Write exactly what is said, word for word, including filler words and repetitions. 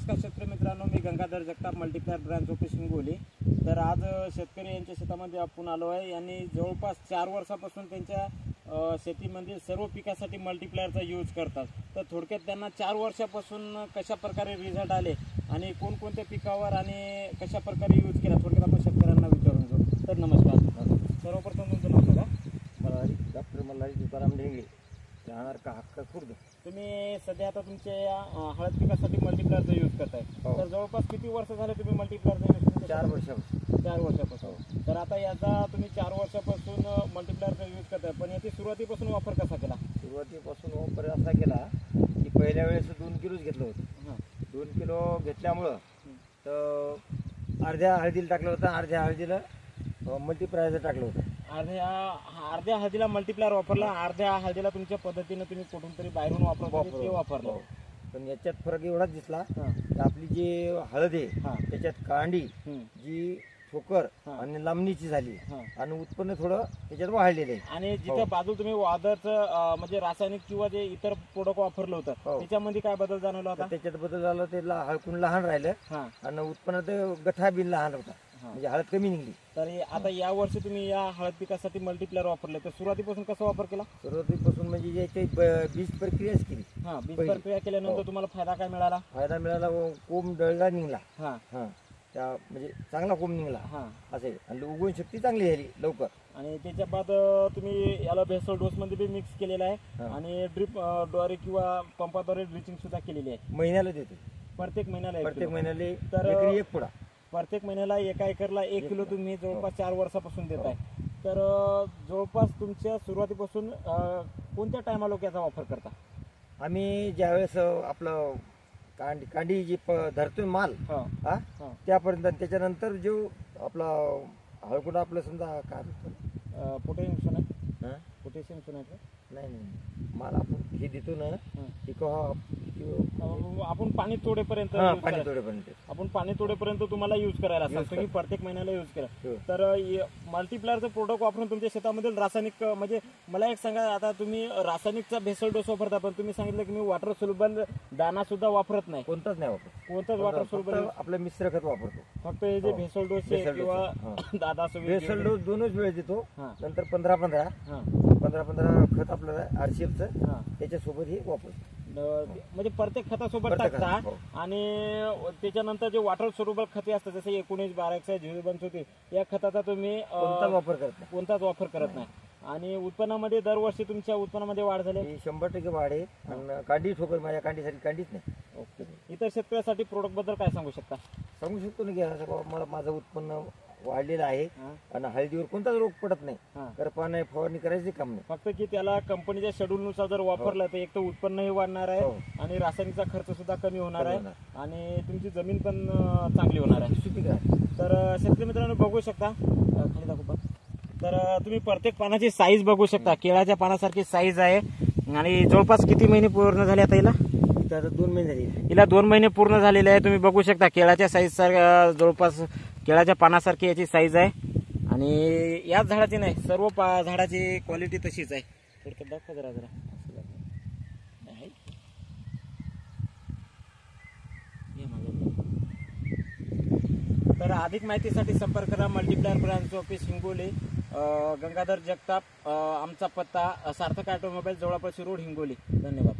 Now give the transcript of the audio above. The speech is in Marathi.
नमस्कार शेतकरी मित्रांनो, मी Gangadhar Jagtap multiplier branch office Hingoli. तर आज शेतकरी यांच्या शेतामध्ये आपण आलो आहे। यांनी जवळपास चार वर्षापासून त्यांच्या शेतीमध्ये सर्व पिकासाठी मल्टीप्लायरचा यूज करतात। तर थोडक्यात त्यांना चार वर्षापासून कशा प्रकारे रिझल्ट आले आणि कोणकोणत्या पिकावर आणि कशा प्रकारे यूज केला थोडक्यात आपण शेतकऱ्यांना विचारून घेऊ। तर नमस्कार, सर्वप्रथम तुमचं नाव सांगा। मल्हारी डॉक्टर मल्हारी तुकाराम ढेंगे, राहणार का हक्का खुर्द। तुम्ही सध्या आता तुमच्या हळद पिकासाठी मल्टीप्लायरचा यूज करताय। तर जवळपास किती वर्ष झाले तुम्ही मल्टीप्लायरचा यूज करताय? चार वर्षापासून चार वर्षापासून तर आता याचा तुम्ही चार वर्षापासून मल्टीप्लायरचा यूज करताय, पण याची सुरुवातीपासून वापर कसा केला? सुरुवातीपासून वापर असा केला की पहिल्या वेळेस दोन किलोच घेतलं होतं। हां, दोन किलो घेतल्यामुळं तर अर्ध्या हळदीला टाकलं होतं, अर्ध्या हळदीला मल्टीप्लायरचं टाकलं होतं। अर्ध्या अर्ध्या हळदीला मल्टीप्लायर वापरला, अर्ध्या हळदीला तुमच्या पद्धतीने तुम्ही कुठून तरी बाहेरून वापरतो ते वापरलं। पण याच्यात फरक एवढाच दिसला हां, की आपली जी हळद आहे हां, त्याच्यात कांडी हं, जी ठोकर हां, आणि लांबणीची झाली हां। आणि उत्पन्न थोडं त्याच्यात वाढलेलं आहे। आणि जिथे हो. बाजू तुम्ही वादळचं म्हणजे रासायनिक किंवा जे इतर प्रोडक्ट वापरलं होतं हो. त्याच्यामध्ये काय बदल जाणवला होता? तर त्याच्यात बदल झाला, ते ला- हळकून लहान राहिलं हां, आणि उत्पन्नात गठा बिन लहान होता, हां। म्हणजे हळद कमी निघली। तर आता या वर्षी तुम्ही या हळद पिकासाठी मल्टीप्लायर वापरले, तर सुरुवातीपासून कसा वापर केला? सुरुवातीपासून म्हणजे याची ब- बीज प्रक्रियाच केली। हा, बीज पहिली. प्रक्रिया केल्यानंतर हो. तुम्हाला फायदा काय मिळाला? फायदा मिळाला, व कोंब डळला निघला। हा, हा, त्या म्हणजे चांगला कोंब निघला हा। असे, आणि उगवण शक्ती चांगली झाली लवकर। आणि त्याच्या बाद तुम्ही याला भेसळ डोस मध्ये बी मिक्स केलेला आहे हा. आणि ड्रिप द्वारे किंवा पंपाद्वारे ड्रिचिंग सुद्धा केलेली आहे। महिन्याला देतो, प्रत्येक महिन्याला एक प्रत्येक किलो. महिन्याला तर- एकरी एक पुडा। प्रत्येक महिन्याला एका एकरला एक एक किलो किलो. तुम्ही जवळपास चार वर्षापासून देत हो. आहे। तर अं, जवळपास तुमच्या सुरुवातीपासून अं, कोणत्या टायमाला याचा वापर करता? आम्ही ज्यावेळेस आपलं कांडी कांडी जी प- धरतोय माल, हा, हा हा. त्यापर्यंत, त्याच्यानंतर जो आपला हळकुंड आपलं समजा काय म्हणतो, अं, पोटॅशियम सोनाय हा? पोटॅशियम सोनायचं नाही नाही माल आपण हे देतो ना, हं. की केव्हा अं, आपण पाणी तोडेपर्यंत हा, use पाणी करा- तोडेपर्यंत। आपण पाणी तोडेपर्यंत तुम्हाला यूज करायला Use सांगतो, तुम्ही करा. प्रत्येक महिन्याला यूज करा। हो. तर मल्टीप्लायरचं प्रोडक्ट वापरून तुमच्या शेतामधील रासायनिक अं, म्हणजे मला एक सांगा, आता तुम्ही रासायनिकचा भेसळ डोस वापरता, पण तुम्ही सांगितलं की मी वॉटर सोल्युबल दाना सुद्धा वापरत नाही, कोणताच नाही वापरत, कोणताच वॉटर फक्त सोल्युबल, आपलं मिश्र खत वापरतो। फक्त हे जे हो. भेसळ डोस आहे भेसळ किंवा डोस, हा. दादा बेसल डोस दोनच वेळेस देतो, हा, नंतर पंधरा पंधरा हा, पंधरा पंधरा खत आपलं आरसीएफचं हा. त्याच्यासोबत हे वापरतो। अं, म्हणजे प्रत्येक खतासोबत प्रत्येक टाकता खत, हो. आणि त्याच्यानंतर जे वॉटर सोल्युबल खते असतात जसे एकोणीस बारा एकशे झिरो पंच होते, या खताचा तुम्ही अं, कोणताच वापर करत नाही। कोणताच वापर करत नाही। आणि उत्पन्नामध्ये दरवर्षी तुमच्या उत्पन्नामध्ये वाढ झाली? ही शंभर टक्के वाढ आहे, आणि कांडी ठोकर माझ्या कांडीसाठी कांडीच नाही। ओके. इतर शेतकऱ्यासाठी प्रोडक्ट बद्दल काय सांगू शकता? सांगू शकतो ना की असं बाबा मला माझं उत्पन्न वाढलेलं आहे हा, आणि हळदीवर कोणताच रोग पडत नाही, हा. करपा नाही, फवारणी करायचे काम नाही। फक्त की त्याला कंपनीच्या शेड्यूल नुसार जर वापरलं तर एक तर उत्पन्नही वाढणार आहे, हो. आणि रासायनिकचा खर्च सुद्धा कमी होणार कमी आहे, होणार. आणि तुमची जमीन पण अं, चांगली होणार आहे। सुपीक आहे। तर अं, शेतकरी मित्रांनो बघू शकता, अं, खाली दाखवू का? तर अं, तुम्ही प्रत्येक पानाची साईज बघू शकता, केळाच्या पानासारखी साईज आहे। आणि जवळपास किती महिने पूर्ण झाले आता हिला? इथं आता दोन महिने झाले। हिला दोन महिने पूर्ण झालेले आहे। तुम्ही बघू शकता केळाच्या साईज सारख्या, जवळपास केळाच्या पानासारखी याची साईज आहे, आणि याच झाडाची नाही सर्व पा झाडाची क्वालिटी तशीच आहे। थोडक्यात दाखवा जरा जरा आहे. हे माझं. तर अधिक माहितीसाठी संपर्क करा मल्टीप्लायर ब्रांच ऑफिस हिंगोली, अं, गंगाधर जगताप, अं, आमचा पत्ता सार्थक ऑटोमोबाईल, जवळपास रोड, हिंगोली। धन्यवाद।